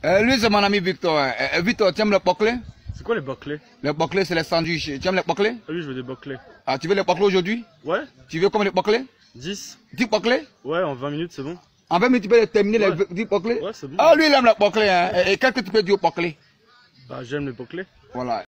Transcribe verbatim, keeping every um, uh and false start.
Euh, lui, c'est mon ami Victor. Euh, Victor, tu aimes les boclés? C'est quoi les boclés? Les boclés, c'est les sandwichs. Tu aimes les boclés? Ah oui, je veux des boclés. Ah, tu veux les boclés aujourd'hui? Ouais. Tu veux combien de boclés? dix. dix boclés? Ouais, en vingt minutes, c'est bon. En vingt minutes, tu peux les terminer Ouais. les dix boclés? Ouais, c'est bon. Ah, lui, il aime les boclés. Hein. Et, et qu'est-ce que tu peux dire aux boclés? Bah, j'aime les boclés. Voilà.